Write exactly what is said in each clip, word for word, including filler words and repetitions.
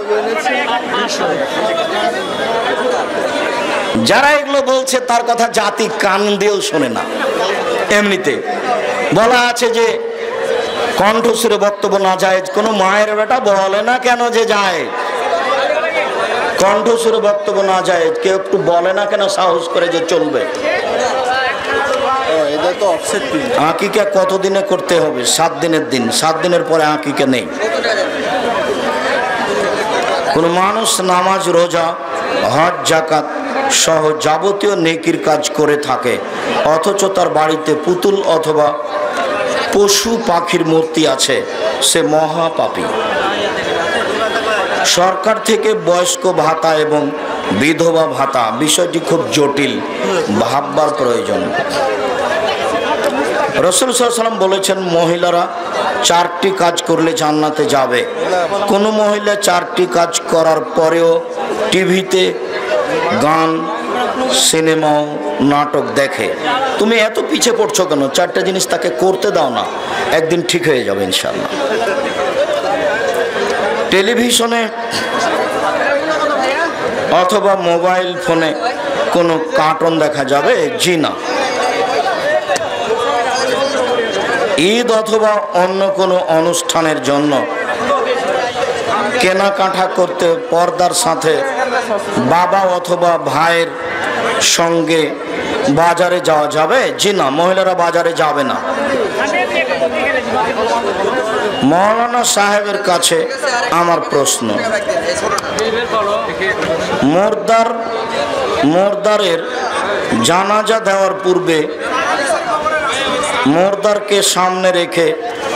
যারা এগুলো বলছে তার কথা জাতি কান দিয়েও শোনে না। এমনিতে বলা আছে যে কণ্ঠস্বরে বক্তব্য না যায়, কোনো মায়ের বেটা বলে না কেন যে যায় কণ্ঠস্বরে বক্তব্য না যায়, কেউ একটু বলে না কেন সাহস করে যে চলবে। আকিকা কতদিনে করতে হবে? সাত দিনের দিন, সাত দিনের পরে আকিকা নেই। কোন মানুষ নামাজ, রোজা, হজ, যাকাত সহ যাবতীয় নেকির কাজ করে থাকে, অথচ তার বাড়িতে পুতুল অথবা পশু পাখির মূর্তি আছে, সে মহাপাপী। সরকার থেকে বয়স্ক ভাতা এবং বিধবা ভাতা, বিষয়টি খুব জটিল, ভাববার প্রয়োজন। রাসূল সাল্লাল্লাহু আলাইহি ওয়াসাল্লাম বলেছেন, মহিলারা চারটি কাজ করলে জান্নাতে যাবে। কোনো মহিলা চারটি কাজ করার পরেও টিভিতে গান, সিনেমা, নাটক দেখে, তুমি এত পিছিয়ে পড়ছো কেন? চারটা জিনিস তাকে করতে দাও না, একদিন ঠিক হয়ে যাবে ইনশাআল্লাহ। টেলিভিশনে অথবা মোবাইল ফোনে কোনো কার্টুন দেখা যাবে? জি না। ঈদ অথবা অন্য কোনো অনুষ্ঠানের জন্য কেনাকাটা করতে পর্দার সাথে বাবা অথবা ভাইয়ের সঙ্গে বাজারে যাওয়া যাবে? জি না, মহিলারা বাজারে যাবে না। মৌলানা সাহেবের কাছে আমার প্রশ্ন, মোর্দার মোর্দারের জানাজা দেওয়ার পূর্বে মোর্দারকে সামনে রেখে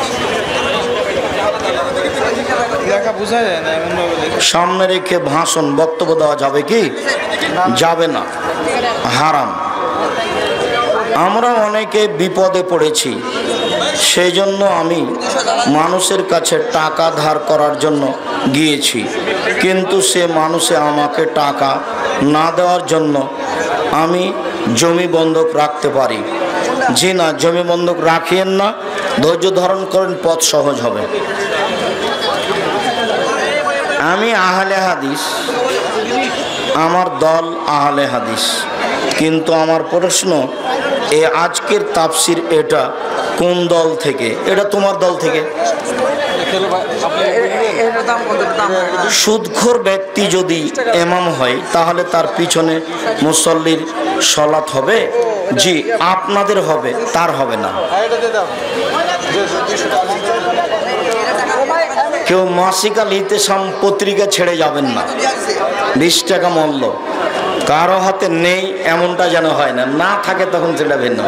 সামনে রেখে ভাষণ, বক্তব্য দেওয়া যাবে কি? যাবে না, হারাম। আমরা অনেকে বিপদে পড়েছি, সেই জন্য আমি মানুষের কাছে টাকা ধার করার জন্য গিয়েছি, কিন্তু সে মানুষে আমাকে টাকা না দেওয়ার জন্য আমি জমি বন্ধক রাখতে পারি। জি না, জমি বন্ধক রাখিয়েন না, ধৈর্য ধারণ করেন, পথ সহজ হবে। আমি আহলে হাদিস, আমার দল আহলে হাদিস, কিন্তু আমার প্রশ্ন, এ আজকের তাফসির এটা কোন দল থেকে? এটা তোমার দল থেকে। সুদখোর ব্যক্তি যদি ইমাম হয় তাহলে তার পিছনে মুসল্লির সালাত হবে? জি, আপনাদের হবে, তার হবে না। কেউ মাসিক আল ইতিসাম পত্রিকা ছেড়ে যাবেন না, বিশ টাকা মূল্য। কারো হাতে নেই এমনটা যেন হয় না, না থাকে তখন সেটা ভিন্ন।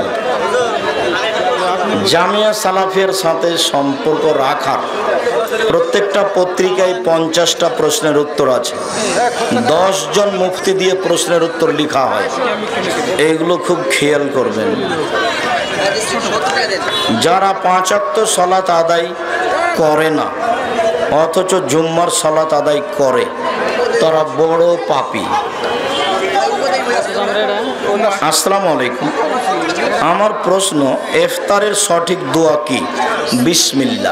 জামিয়া সালাফিয়ার সাথে সম্পর্ক রাখার প্রত্যেকটা পত্রিকায় পঞ্চাশটা প্রশ্নের উত্তর আছে, দশ জন মুফতি দিয়ে প্রশ্নের উত্তর লেখা হয়, এইগুলো খুব খেয়াল করবেন। যারা পাঁচ ওয়াক্ত সালাত আদায় করে না অথচ জুম্মার সালাত আদায় করে, তারা বড় পাপী। আসসালামু আলাইকুম, আমার প্রশ্ন, ইফতারের সঠিক দোয়া কি? বিসমিল্লাহ।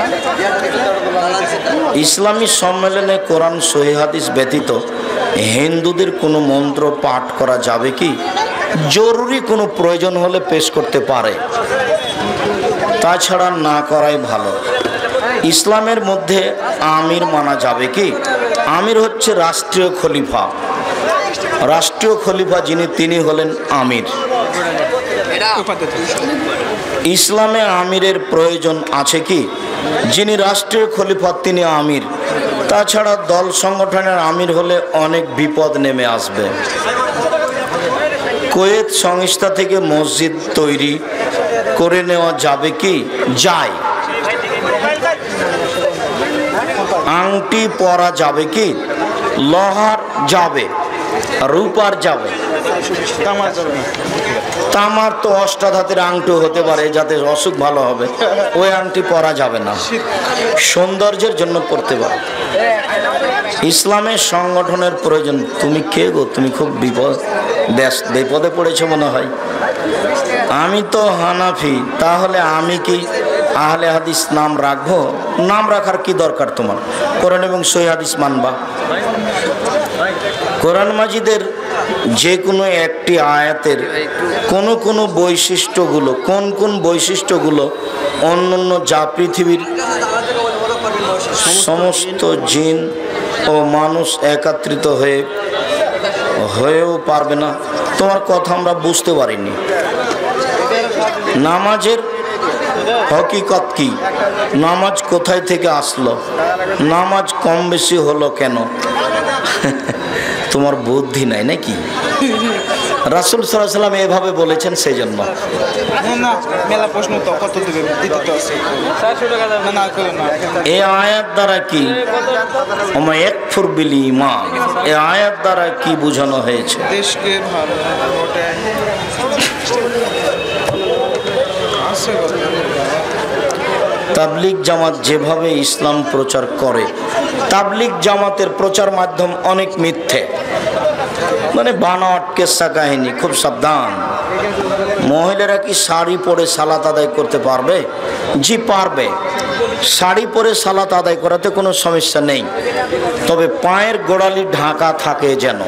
ইসলামী সম্মেলনে কোরআন সহিহ হাদিস ব্যতীত হিন্দুদের কোনো মন্ত্র পাঠ করা যাবে কি? জরুরি কোনো প্রয়োজন হলে পেশ করতে পারে, তাছাড়া না করাই ভালো। ইসলামের মধ্যে আমির মানা যাবে কি? আমির হচ্ছে রাষ্ট্রীয় খলিফা, রাষ্ট্রীয় খলিফা যিনি, তিনি হলেন আমির। ইসলামে আমিরের প্রয়োজন আছে কি? যিনি রাষ্ট্রীয় খলিফা তিনি আমির, তাছাড়া দল সংগঠনের আমির হলে অনেক বিপদ নেমে আসবে। কুয়েত সংস্থা থেকে মসজিদ তৈরি করে নেওয়া যাবে কি? যায়। আংটি পরা যাবে কি? লোহার যাবে, রূপার যাবে। তামার তো অষ্টাধাতুর আংটি হতে পারে, যাতে অসুখ ভালো হবে, ওই আংটি পরা যাবে না, সৌন্দর্যের জন্য পড়তে পারে। ইসলামের সংগঠনের প্রয়োজন। তুমি কে গো? তুমি খুব বিপদ ব্যস্ত বিপদে পড়েছো মনে হয়। আমি তো হানাফি, তাহলে আমি কি আহলে হাদিস নাম রাখবো? নাম রাখার কি দরকার তোমার? কোরআন এবং সহিহ হাদিস মানবা। কোরআন মাজিদের যে কোনো একটি আয়াতের কোন কোন বৈশিষ্ট্যগুলো, কোন কোন বৈশিষ্ট্যগুলো অন্য অন্য যা পৃথিবীর সমস্ত জিন ও মানুষ একত্রিত হয়ে হয়েও পারবে না, তোমার কথা আমরা বুঝতে পারিনি। নামাজের হকিকত কি? নামাজ কোথায় থেকে আসলো? নামাজ কম বেশি হলো কেন? তোমার বুদ্ধি নাই নাকি? রাসূল সাল্লাল্লাহু আলাইহি ওয়াসাল্লাম এভাবে বলেছেন, সেই জন্য এই আয়াত দ্বারা কি ইয়াকফুর বিল ঈমান, এই আয়াত দ্বারা কি বোঝানো হয়েছে? তাবলিগ জামাত যেভাবে ইসলাম প্রচার করে, তাবলিগ জামাতের প্রচার মাধ্যম অনেক মিথ্যে, মানে বানোয়াট কেসা কাহিনী। খুব সাবধান। মহিলারা কি শাড়ি পরে সালাত আদায় করতে পারবে? জি পারবে। শাড়ি পরে সালাত আদায় করাতে কোনো সমস্যা নেই, তবে পায়ের গোড়ালি ঢাকা থাকে যেন।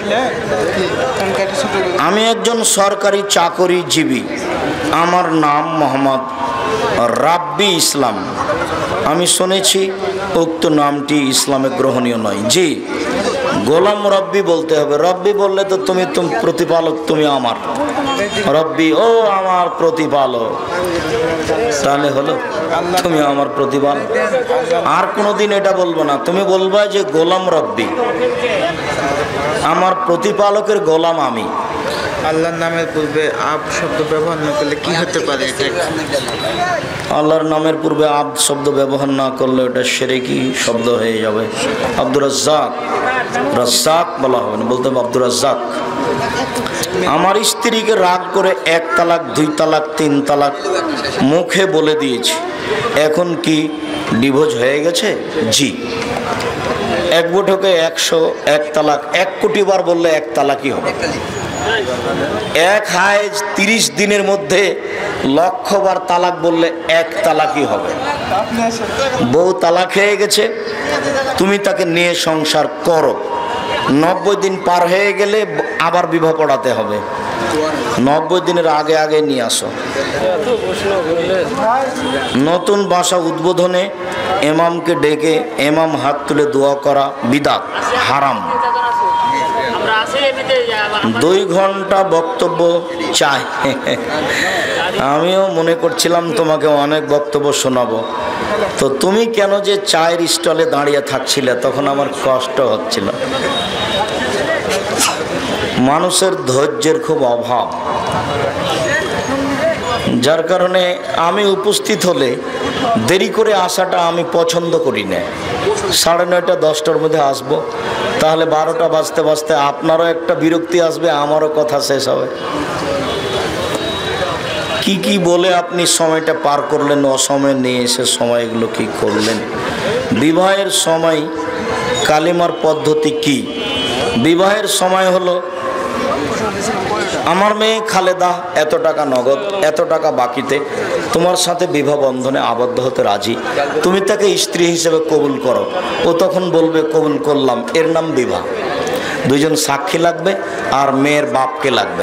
আমি একজন সরকারি চাকরিজীবী, আমার নাম মোহাম্মদ রাব্বি ইসলাম। আমি শুনেছি উক্ত নামটি ইসলামে গ্রহণীয় নয়। জি, গোলাম রব্বি বলতে হবে। রব্বি বললে তো তুমি তুমি প্রতিপালক, তুমি আমার রব্বি, ও আমার প্রতিপালক, তাহলে হলো তুমি আমার প্রতিপালক। আর কোনোদিন এটা বলবো না, তুমি বলবা যে গোলাম রব্বি, আমার প্রতিপালকের গোলাম আমি। আল্লাহর নামের পূর্বে আব শব্দ ব্যবহার না করলে কি হতে পারে? আল্লাহর নামের পূর্বে আব শব্দ ব্যবহার না করলে এটা শিরকি শব্দ হয়ে যাবে। আব্দুর রাজ্জাক, রাজ্জাক বলা হবে না, বলতে হবে আব্দুর রাজ্জাক। আমার স্ত্রীকে রাগ করে এক তালাক, দুই তালাক, তিন তালাক মুখে বলে দিয়েছি, এখন কি ডিভোর্স হয়ে গেছে? জি। এক বৈঠকে একশো এক তালাক, এক কোটি বার বললে এক তালাকই হবে। এক হায়েজ তিরিশ দিনের মধ্যে লক্ষবার তালাক বললে এক তালাকই হবে। বউ তালাক হয়ে গেছে, তুমি তাকে নিয়ে সংসার করো, নব্বই দিন পার হয়ে গেলে আবার বিবাহ পড়াতে হবে। নব্বই দিনের আগে আগে নিয়ে আসো। নতুন বাসা উদ্বোধনে ইমামকে ডেকে ইমাম হাত তুলে দোয়া করা বিদআত, হারাম। দুই ঘন্টা বক্তব্য চাই। আমিও মনে করছিলাম তোমাকে অনেক বক্তব্য শোনাবো, তো তুমি কেন যে চায়ের স্টলে দাঁড়িয়ে থাকছিলে তখন আমার কষ্ট হচ্ছিল। মানুষের ধৈর্যের খুব অভাব, যার কারণে আমি উপস্থিত হলে দেরি করে আসাটা আমি পছন্দ করি না। সাড়ে নয়টা দশটার মধ্যে আসবো, তাহলে বারোটা বাজতে বাজতে আপনারও একটা বিরক্তি আসবে, আমারও কথা শেষ হবে। কি কি বলে আপনি সময়টা পার করলেন, অসময়ে নিয়ে এসে সময়গুলো কি করলেন। বিবাহের সময় কালিমার পদ্ধতি কি? বিবাহের সময় হলো আমার মেয়ে খালেদা এত টাকা নগদ, এত টাকা বাকিতে তোমার সাথে বিবাহ বন্ধনে আবদ্ধ হতে রাজি, তুমি তাকে স্ত্রী হিসেবে কবুল করো। ও তখন বলবে কবুল করলাম, এর নাম বিবাহ। দুইজন সাক্ষী লাগবে আর মেয়ের বাপকে লাগবে।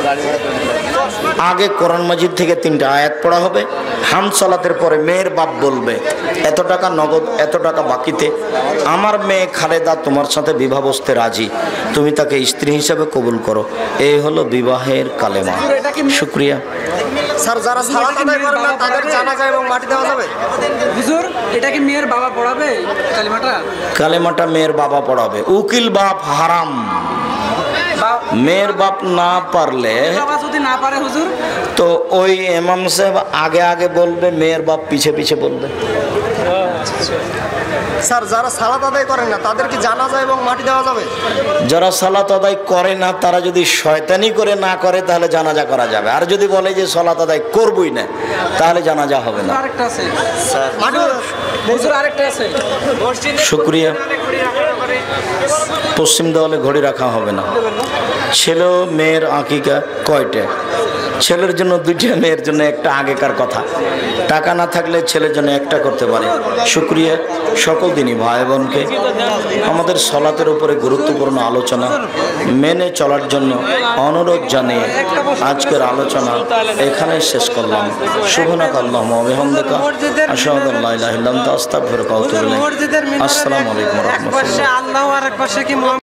আগে কোরআন মাজিদ থেকে তিনটা আয়াত পড়া হবে, হামদ সালাতের পরে মেয়ের বাপ বলবে এত টাকা নগদ, এত টাকা বাকিতে আমার মেয়ে খালেদা তোমার সাথে বিবাহ বসতে রাজি, তুমি তাকে স্ত্রী হিসেবে কবুল করো। এই হলো বিবাহের কালেমা। শুকরিয়া স্যার। যারা সালাত আদায় করে না তাদের জানাজা এবং মাটি দেওয়া যাবে? হুজুর, এটা কি মেয়ের বাবা পড়াবে কালেমাটা? কালেমাটা মেয়ের বাবা পড়াবে। উকিল বাপ হারাম। মেয়ের বাপ না পারলে, যদি না পারে হুজুর, তো ওই ইমাম সাহেব আগে আগে বলবে, মেয়ের বাপ পিছে পিছে বলবে। স্যার, যারা সালাত আদায় করে না তাদের কি জানাজা এবং মাটি দেওয়া যাবে? যারা সালাত আদায় করে না তারা যদি শয়তানি করে না করে তাহলে জানাজা করা যাবে, আর যদি বলে যে সালাত আদায় করবই না তাহলে জানাজা হবে না। আরেকটা আছে স্যার, হুজুর আরেকটা আছে। শুকরিয়া। পশ্চিম দেওয়ালে ঘড়ি রাখা হবে না। ছেলে মেয়ের আকিকা কয়টা? ছেলের জন্য দুইটা, মেয়ের জন্য একটা, আগেকার কথা। টাকা না থাকলে ছেলের জন্য একটা করতে পারে। শুকরিয়া সকল দিনই ভাই বোনকে আমাদের সলাতের উপরে গুরুত্বপূর্ণ আলোচনা মেনে চলার জন্য অনুরোধ জানিয়ে আজকের আলোচনা এখানে শেষ করলাম। শুভনাক আল্লাহুম্মা ওয়া বিহামদিকা আশহাদু আল্লা ইলাহা ইল্লা আনতা আস্তাগফিরুকা ওয়া আতুবু ইলাইক। আসসালামু আলাইকুম ওয়া রাহমাতুল্লাহ। আল্লাহু আকবার।